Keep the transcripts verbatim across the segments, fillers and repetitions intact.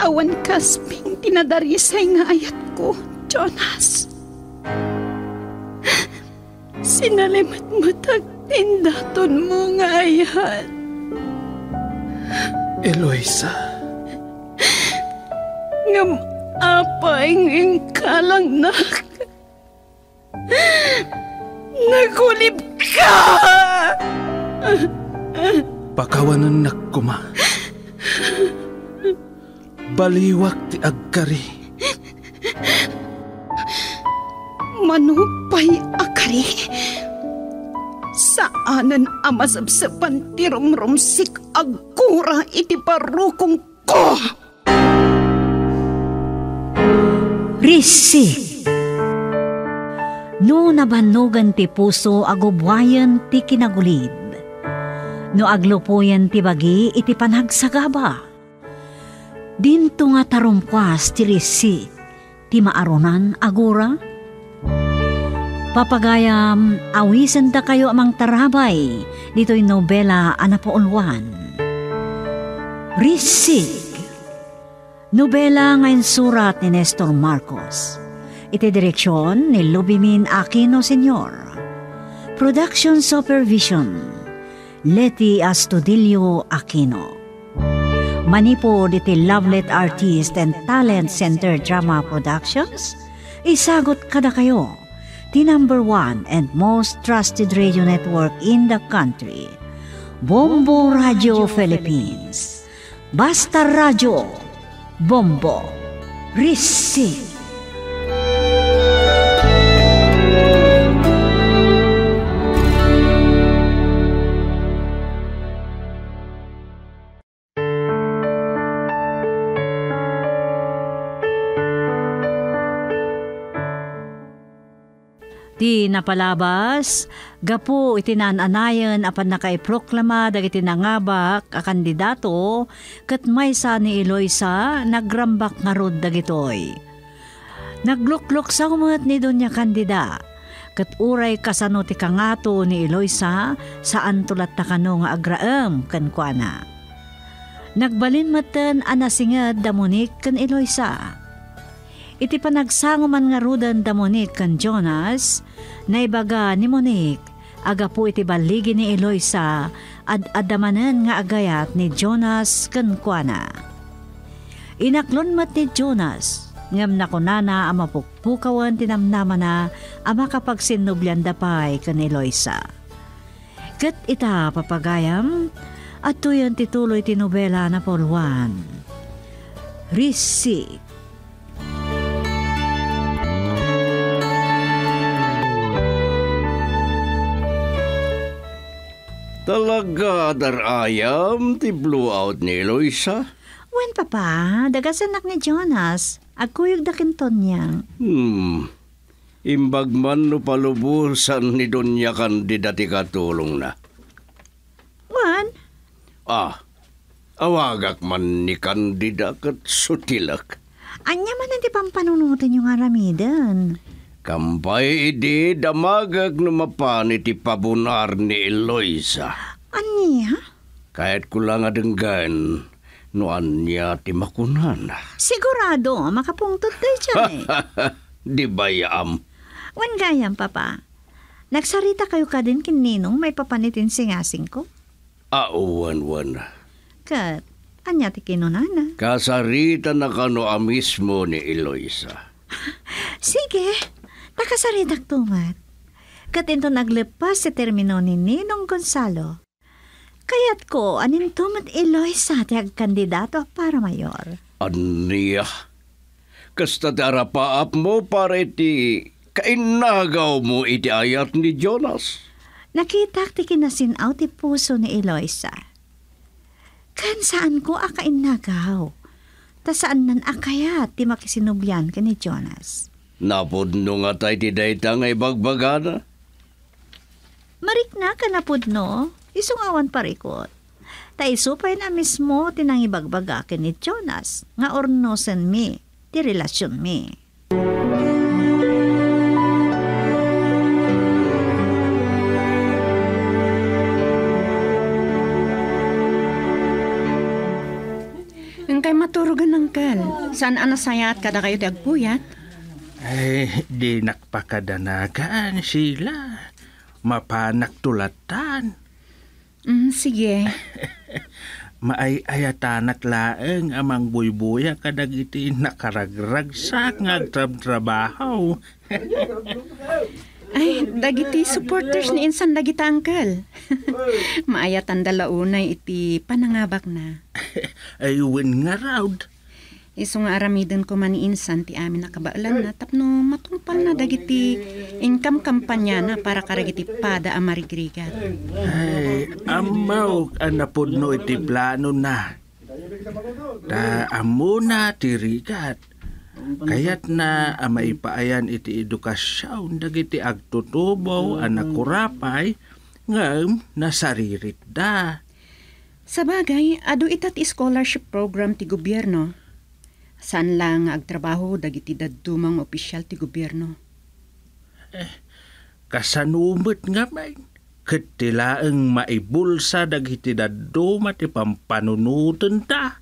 awan kasping tinadarisay nga ayat ko, Jonas. Sinalimat matag tindaton mo nga ayat. Eloisa. Ngam apay ng kalang nak. Nagulib ka! Pakawanan nak kuma. Baliwak ti agkari. Manupay akari. Saanan amasabsapan ti rumrumsik agkura iti parukong ko. Risik. No nabanugan ti puso agubwayan ti kinagulid. No aglupuyan ti bagi iti panagsagaba. Dinto nga tarumpwas ti risi ti maarunan agura. Papagayam awisen da kayo amang tarabay dito'y nobela anapaulwan. Risik. Nobela ngayon surat ni Nestor Marcos. Iti direksyon ni Lubimin Aquino Senior Production Supervision Leti Astudillo Aquino. Manipod iti Lovelet Artist and Talent Center Drama Productions. Isagot kada kayo the number one and most trusted radio network in the country, Bombo Radio Philippines. Basta Radio Bombo Risik. Ti napalabas, gapu itinananayan apan nakaiproklama dagiti nangabak a kandidato ket maysa ni Eloisa nagrambak nga rod dagitoy. Nagluklok sa umat ni Doña Candida ket uray kasano ti kangato ni Eloisa saan tulat takano nga agraem ken kuana. Nagbalin maten anasinged damonik ken Eloisa. Iti panagsanguman nga rudan da Monique kan Jonas, naibaga ni Monique, aga po iti baligi ni Eloisa, ad adamanen nga agayat ni Jonas kan kuana. Inaklon mat ni Jonas, ngam nakunana ang mapukpukawan tinamnaman na ang makapagsinublan dapay kan Eloisa. Kat ita papagayam, at tuyan tituloy tinobela na polwan. Risik. Talaga darayam ti blowout ni Eloisa? Wen papa, dagasanak ni Jonas. Agkuyog da kinton niya. Hmm. Imbag man no palubusan ni Doña Candida ti katulong na. Wan? Ah, awagak man ni Candida kat sutilak. Anya man hindi pampanunutin yung aramidan. Kampay idi damagag numapan iti pabunar ni Eloisa. Anya? Kahit ko lang adenggan, no anya ti makunan. Sigurado, makapungtot tayo dyan eh. Di bayam. Wan gayam, papa. Nagsarita kayo ka din kininong may papanitin singasing ko? Auwan, wan. Kat, anya ti kinunana? Kasarita na kano a mismo ni Eloisa. Sige. Nakasaritak tumat. Katinto naglepas sa termino ni Ninong Gonzalo. Kayat ko, anin tumat Eloisa ti agkandidato para mayor. Aniya, kasta darapaap mo para iti kainagaw mo iti ayat ni Jonas. Nakitak ti kinasinaw ti puso ni Eloisa. Kan saan ko akainagaw? Ta saan nan akayat ti makisinubyan ka ni Jonas? Napudno nga tayo ti dayta nga ibagbagana. Marik na ka napudno, isungawan parikot. Ta isupay na mismo tinang ibagbaga ka ni Jonas, nga ornosen mi, ti relasyon mi. Ang kay maturugan ng kal. Saan anasayat kada kayo dagpuyat? Ay, di nakpakadanagan sila. Mapanak tulatan. Mm, sige. Maay-ayatanak laeng amang buybuya kadag iti nakaragragsak ngagtrab-trabaho. Ay, dagiti supporters ni insan dagiti angkal. Maayatan dalaunay iti panangabak na. Ayun nga raud. Iso nga aramiden ko man ni insan ti amin nakabaalan na tapno matungpal na dagiti income kampanya na para karagiti pada amarigrigat. Ay, amaw anapudno iti plano na. Ta amo na tirigat. Kayat na amay paayan iti edukasyon dagiti agtutubaw anak kurapay ngam nasaririt da. Sa bagay, adu itat scholarship program ti gobyerno. Saan lang agtrabaho dagiti dadumang opisyal ti gobyerno. Kasanumot nga may katilaang maibulsa dagiti daduma ti pampanunutan ta.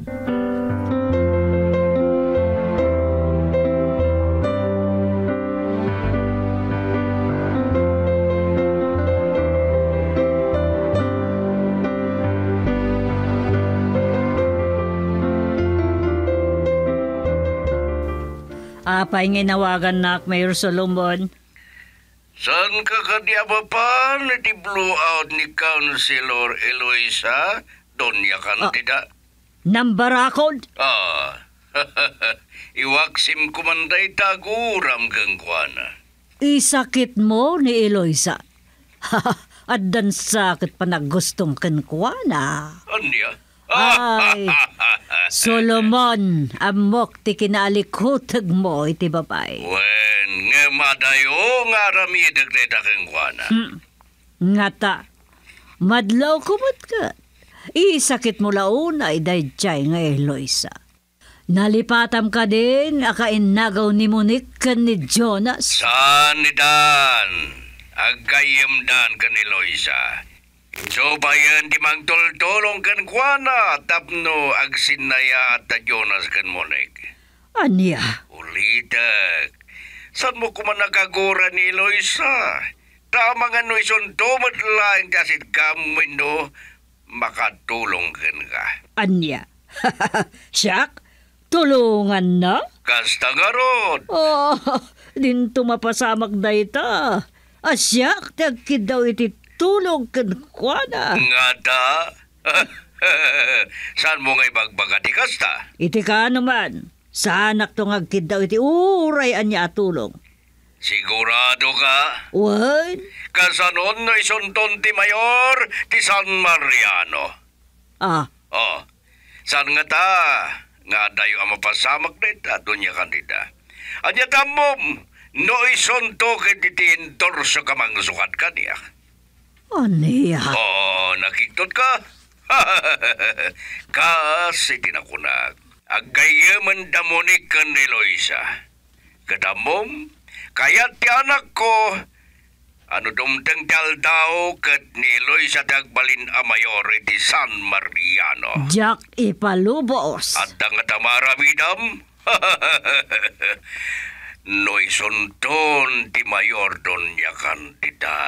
Apay nginawagan na Mayor Solomon. Saan ka kadiaba pa na ti blowout ni Councilor Eloisa, Doña Candida? Nambarakod? Ah, iwaksim kumanday taguram kang kuana. Isakit mo ni Eloisa. Addan sakit pa na gustong kankwana. Anya? Ay, Solomon, amok ti kinaalikutag mo iti babay. Wen, nga madayo nga ramidag na kang kuana. Hmm. Ngata, madlaw kumot ka. Isakit mo launay dayjay nga Eloisa. Nalipatam ka din, akainagaw ni Monique kan ni Jonas. Saan ni Dan? Agkayem Dan ka ni Loisa. So bayan di magtultulong kan kuana tapno agsinaya at Jonas kan Monique. Anya? Ulitak. Saan mo kuman nakagura ni Loisa? Tama nga no isuntumot lang kasi kamin no makatulong kan ka. Anya? Siyak? Tulungan na? Kasta nga ron. Oh, din tumapasamak na ita. Asyak, tagkid daw iti tulong kan kuana. Nga ta? Saan mo nga ibagbagati kasta? Iti ka naman. Sa anak to ngagkid daw iti uray anya atulong. Sigurado ka? Wan? Kasanon na isunton ti Mayor ti San Mariano. Ah, Oh, saan nga ta? Nga dayo ang mapasamak na ita, Doña Candida. Anya tamom, no isunto ket iti endorso ka mangsukat ka niya. aniya? Oh, nakiktot ka? Kasi tinakunag. Agayaman damonik ka ni Loisa. Kadamom, kaya't ti anak ko, ano dumteng daldaw kat ni Loisa dagbalin a mayor di San Mariano. Jack ipalubos. At ang atamarabidam, noy sunton ti mayor Doña Candida.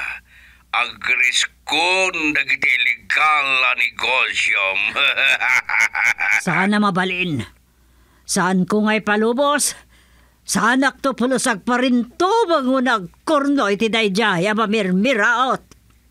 Agriskon dagiti legal a negosyom. Sana mabalin. Saan ko nga'y palubos? Saan akto pulusag pa rin to bangunag korno iti dayjay amamirmiraot.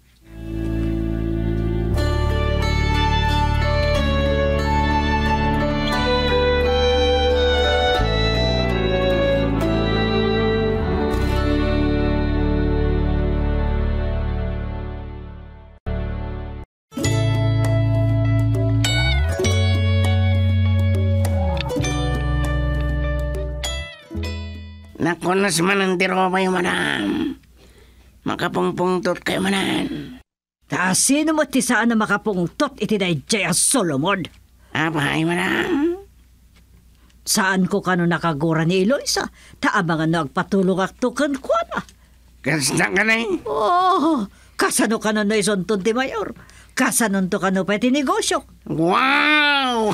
Nakunas man ang tiro kayo, madam. Makapungpungtot kayo, manan. Ta sino mo ti saan na makapungtot iti dayjay a Solomon? Apay, madam. Saan ko kano nakagura ni Eloisa? Taabangan na agpatulong aktukan ko na. Kasta ka na eh. Oh, kasano ka na naisonton ti Mayor? Kasanon to kano pa iti negosyo. Wow!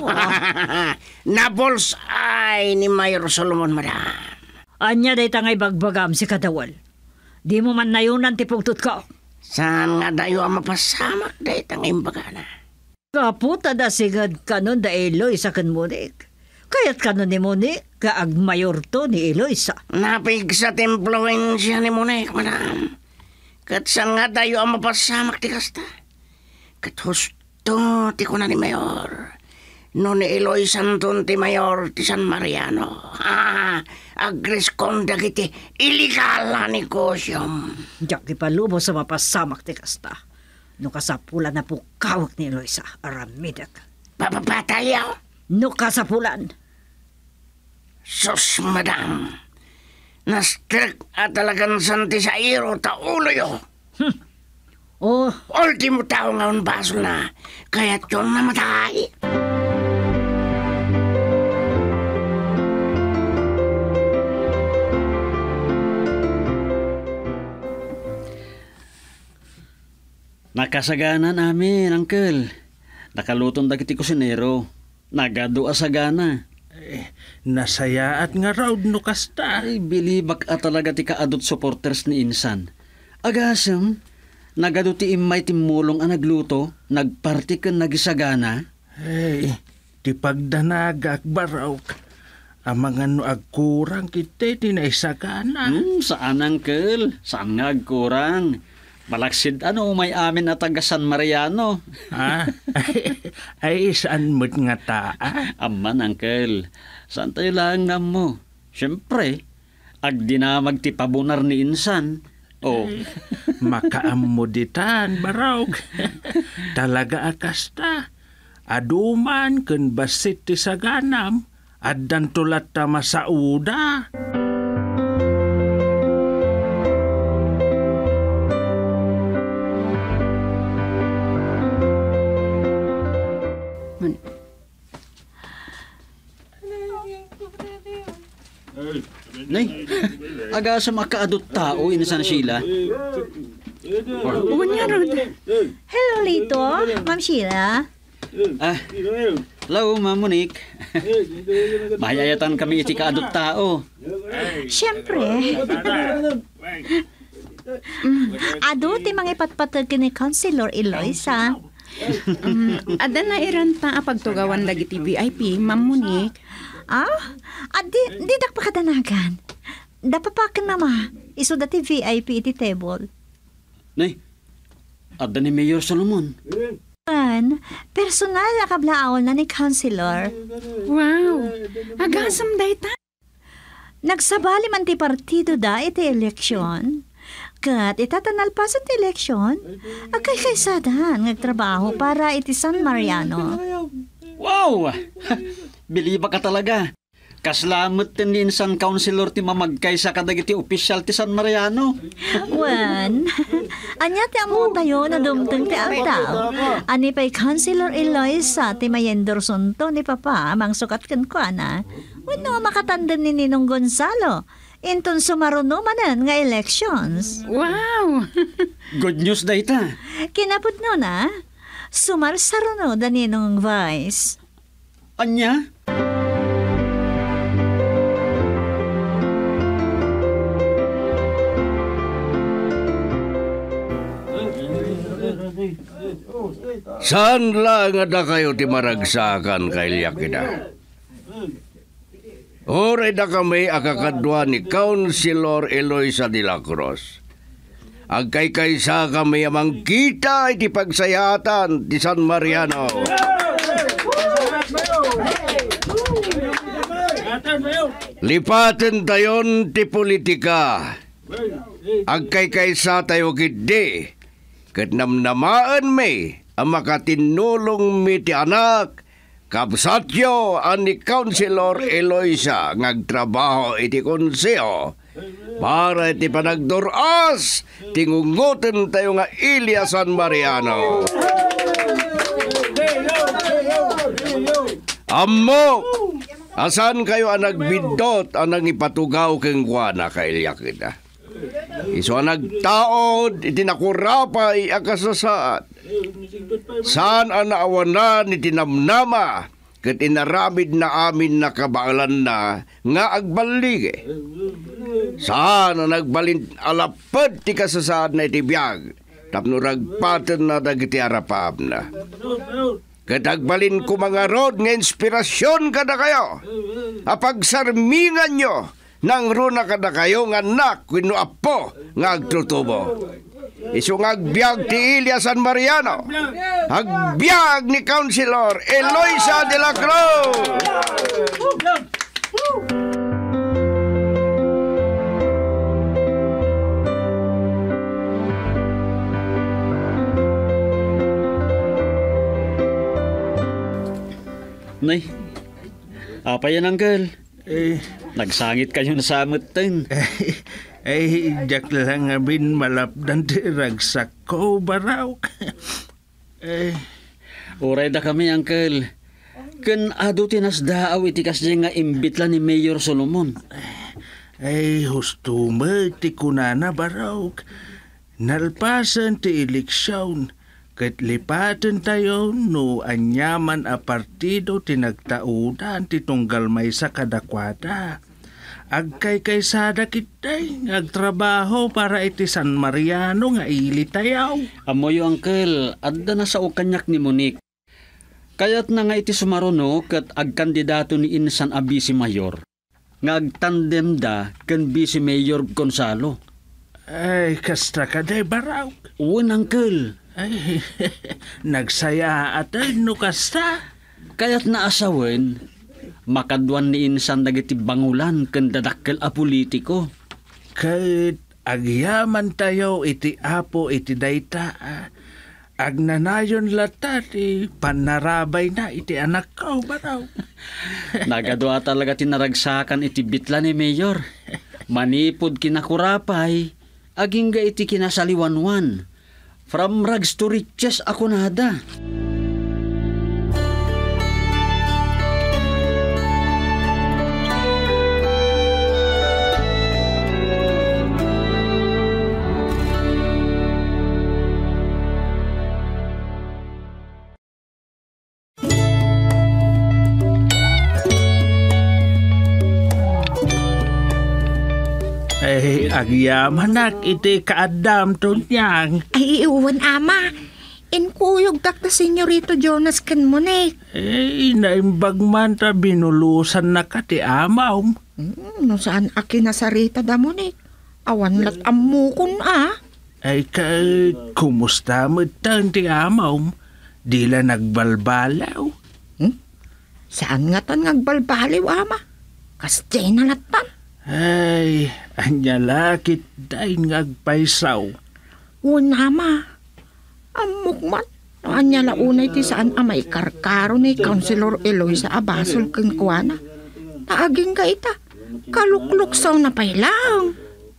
Nabulsay ni Mayor Solomon, madam. Anya day tangay bagbagam si Kadawal. Di mo man nayunan ti pugtot ko. Saan nga dayo ang mapasamak day tang imbagana? Kaputa da sigad kanon da Eloy sa kan Monik. Kaya't kanon ni Monik, kaag mayor to ni Eloy sa. Napig sa templuensya ni Monek, madam. Kat saan nga dayo ang mapasamak ti kasta? Kat husto ti kuna ni Mayor. No ni Eloy Santon ti Mayor ti San Mariano. Ha, agres kong dagiti iligala negosyom. Diyak ti palubo sa mapasamak ti kasta. No kasapulan na po kawak ni Eloy sa aramidak. Papapatayaw? No kasapulan. Sus, madam. Nastrik at talagang santi sa iro ta ulo yo. Hmm. Oh, Ultimo tao nga un baso na. Kaya't yun namatay. Nakasagana namin, Uncle. Nakalutong dagiti kusinero. Nagado asagana. Eh, nasayaat nga raw no kasta. Ay, bilibak at talaga ti kaadot supporters ni Insan. Agasem, nagado ti imay timulong ang nagluto, nagparti kan nagisagana. Hey, di pagdanagak baraw. Ang mga no agkurang kita tinaisagana. Hmm, saan, Uncle? Saan nga agkurang? Malaksid ano may amin at taga San Mariano. Ha? Ay, ay saan mo't nga taa? Aman, Uncle. Saan tayo lang na mo? Siyempre, ag dinamag ti pabunar ni Insan. Oh, Makaamuditan baraw. Talaga akasta. Aduman kun basit ti saganam. Addan tulat ta masauda. nay, aga sa makaadot tao Insan Sheila. Unya, Rod. hello Lito, Ma'am Sheila. Ah, hello, Ma'am Monique. Mahayayatan kami iti kaadot tao. Siyempre. Mm, ado ti mga ipatpatag ni Councilor Eloisa. Um, ada na iran ta pagtugawan dagiti V I P, Ma'am Monique. Ah, adi, di dak pakadanagan. Dapapakan na ma, iso dati V I P iti table. Nay, adda ni Mayor Solomon. An, personal na kablaon na ni Councilor. Wow, agasam dayta. Nagsabali man ti partido da iti eleksyon. Kat itatanal pa sa ti eleksyon, agkay kaysadan ngagtrabaho para iti San Mariano. Wow! Biliba ka talaga. Kaslamot tin ni Insan Councilor ti mamagkay sa kadagiti opisyal ti San Mariano. Wan, anya ti amo tayo na dumteng ti altaw. Ani pa'y Councilor Eloisa ti Mayendorson to ni Papa, mang sukat kan ko na. Wano makatandan ni Ninong Gonzalo. Inton sumaruno manan nga elections. Wow. Good news da ita. Kinapod no na, sumarsaruno da Ninong Vice. Anya? Saan lang ada kayo ti maragsakan kay Yakida? Oray da kami akakadwa ni Councilor Eloisa de la Cruz. Agkay kaysa kami amang kita iti pagsayatan ti San Mariano. Lipaten tayon ti politika. Agkay kaysa tayo gidi. Ket namnamaan may ang makatinulong mi ti anak. Kabsatyo ani Councilor Eloisa ngagtrabaho iti konseho para iti panagduras tingungoten tayo nga Ilya San Mariano. Ammo, asan kayo ang nagbidot ang nangipatugaw keng guana kay Ilya kita? Iso ang nagtaod iti nakurapay akasasaat. Saan ang naawan na ni tinamnama ket inaramid na amin nakabaalan na nga agbalige. Saan ang nagbalin alapad ti kasasaan na itibiyag tapno ragpaten na dagiti arapab na. Ket agbalin ko mga rod nga inspirasyon kada kayo. Apagsarmingan nyo nang runa kada kayo nga anak wenno apo nga agtutubo. Isu nga agbiag ti Ilia San Mariano. Agbiag ni Councilor Eloisa de la Cruz. Nay, apa yan, Uncle? Eh, Nagsangit kayo na sa amutin. ay, jak lang abin malapdan ti ragsak ko baraw. eh, Uray da kami, Uncle. Kan ado tinasdaaw iti kasya nga imbitla ni Mayor Solomon. ay, husto mo ti kunana baraw. Nalpasan ti eleksyon. Ket lipatan tayo no anyaman a partido tinagtaudan ti tunggal may sa kadakwada. Agkay kay sada kitay agtrabaho para iti San Mariano nga ili tayaw. Amoy, Uncle, adda na sa ukanyak ni Monique. Kayat na nga iti sumaruno ket agkandidato ni Insan a Vice Mayor. Nga agtandem da ken Vice Mayor Gonzalo. Ay, kasta ka day baraw. Uwan, Uncle. Ay, nagsaya at ay no kasta. Kaya't naasawen, makadwan ni Insan dagiti bangulan ken dadakkel a politiko. Kahit agyaman tayo iti apo iti dayta. Agnanayon lata ti panarabay na iti anak ko baraw. Nagadwa talaga tinaragsakan iti bitla ni Mayor. Manipod kinakurapay, aging ga iti kinasaliwanwan. From rags to riches ako nada. Ay, agyaman iti kaadam to niyang. Ay, iuwan, ama. Inkuyog tak na senyorito Jonas kan mo, ne. Eh, naimbag man ta binulusan na ka ti amaw. Hmm, no saan aki nasarita da mo, ne. Awan lat amukon, ah. Ay, ka, kumusta mo tan ti amaw? Di la nagbalbalaw. Hmm? Saan nga tan ngagbalbaliw, ama? Kastay na latan. Ay, anya lakit dahin ngagpaisaw. Una, ama. Amok man. Anya launay ti saan amay karkaro ni Councilor Eloisa Abasol keng kuana. Taaging ka ita. Kalukluksaw na pailang.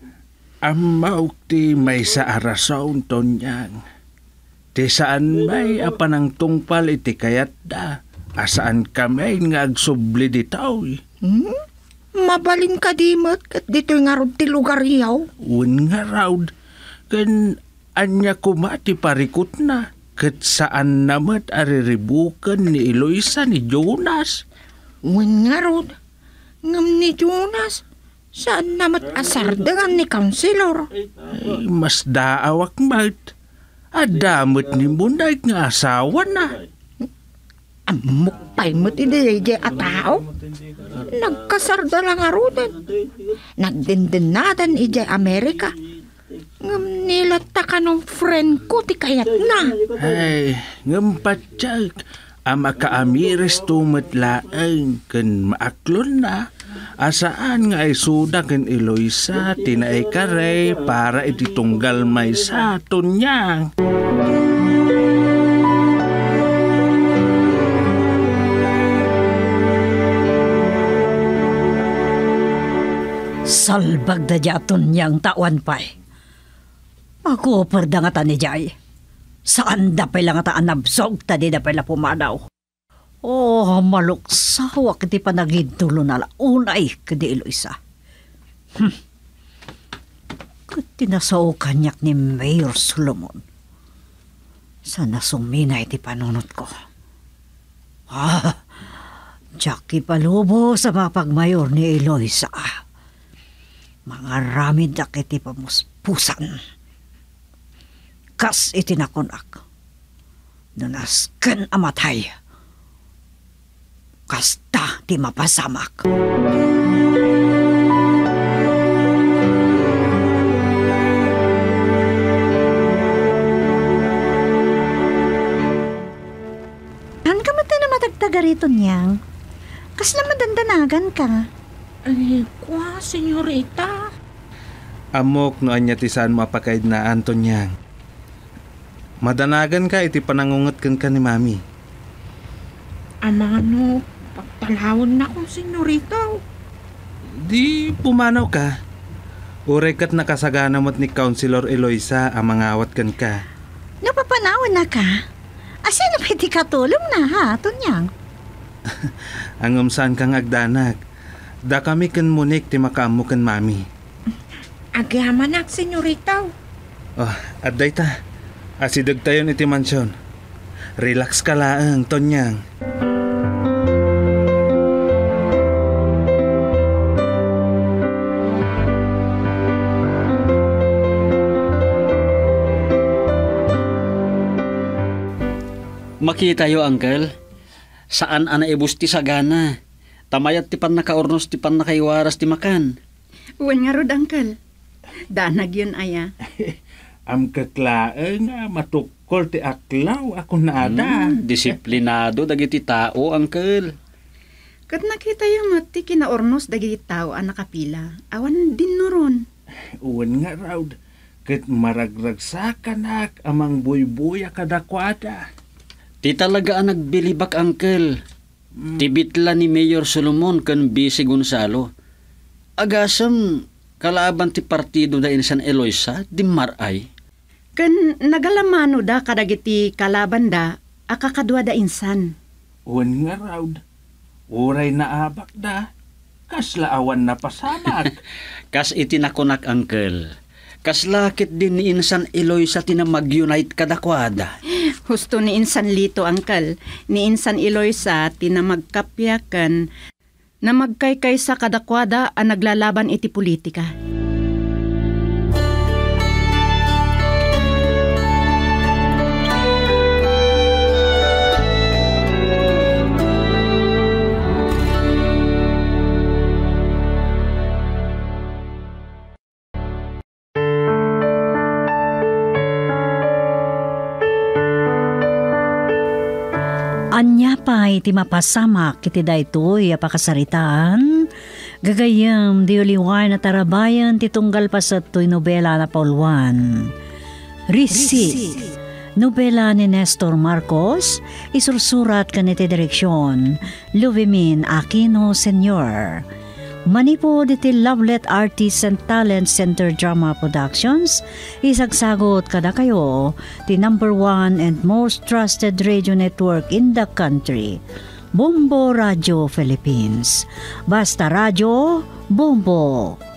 Amaw ti may sa arasaw tonyang. Ti saan may apanang tungpal iti kayat da. Asaan kami nga agsubli ditaw. Hmm? Mabalin ka dimot kat dito'y nga rod ti lugar yaw. Un nga raud. Kan anya kumati parikot na. Kat saan namat ariribukan ni Eloisa ni Jonas. Un nga rod. Ngam ni Jonas. Saan namat asardangan ni Councilor. Ay, mas daawak mat. Adamot ni Munday nga asawa na. Amok pa'y mo ti D J a tao. Nagkasarda lang arudan. Nagdindinadan ijay Amerika. Ngam nilata ka ng friend ko ti kayat na. Ay, ngampatsak. Ama kaamiris tumatlaang kan maaklon na. Asaan nga ay suda kan Eloisa tinaay kare para ititunggal may sa tunyang. Salbag da jaton niyang tawan pa'y. Ako perdangatan ni Jay. Saan da pa'y lang taan nabsog, tadi da pa'y la pumadaw. Oh, maluksaw kiti panagidtulo na launay kadi Eloisa. Hmm. Kati nasaw kanyak ni Mayor Solomon. Sana sumina iti panunot ko. Ah, Jackie palubo sa mapagmayor ni Eloisa. Mga ramid dak iti pamuspusan. Kas iti nakunak. Nunasken amatay. Kasta ti mapasamak. Han ka mata na matagtaga rito niyang. Kas na madandanagan ka. Ay, kwa, senyorita. Amok no anya ti saan mapakaid na Antonyang. Madanagan ka iti panangungot kan ka ni mami. Ama no, pagtalawon na kong senyorita. Di pumanaw ka. Uray kat nakasagana mo't ni Councilor Eloisa ang mangawat kan ka. Napapanawan na ka. Asa na pwede katulong na ha, Tonyang? Ang umsaan kang agdanag. Da kami kan munik ti makaamo kan mami. Agyaman ak, senyorita. Oh, at day ta. Asidag tayo iti mansyon. Relax ka laang, Tonyang. Makita yo, Uncle. Saan ana ibusti sa gana? Tamayat ti pan nakaornos ti pan nakaiwaras ti makan. Uwan nga rod, Uncle. Danag yun, aya. Am kaklaeng nga matukol ti aklaw ako naada. Hmm, disiplinado dagiti tao, Uncle. Kat nakita yung mati kinaornos dagiti tao ang nakapila. Awan din noron. Uwan nga raw. Kat maragragsakan ak amang buybuya kadakwada. Ti talaga ang nagbilibak, Uncle. Mm. Tibitla ni Mayor Solomon kan Bisi Gonzalo. Agasam kalaban ti partido da Insan Eloisa, di maray. Kan nagalamano da kadagiti kalaban da, akakadwa da insan. Uwan nga raw. Uray na abak da. Kasla awan na pasamak. Kas itinakunak, Uncle. Kas lakit din ni Insan Eloisa tinamag-unite kadakwada. Husto ni Insan Lito, Uncle. Ni Insan Eloisa tinamagkapyakan na magkaykay sa kadakwada ang naglalaban iti politika. Anya pa iti mapasamak iti daytoy apakasaritaan. Gagayam di uliwan na tarabayan ti tunggal pasat to'y nobela na Pauluan. Risi, nobela ni Nestor Marcos, isursurat kaniti direksyon, Luvimin Aquino Senior Manipod iti Lovelet Artists and Talent Center Drama Productions, isagsagot kada kayo, the number one and most trusted radio network in the country, Bombo Radio Philippines. Basta Radio, Bombo.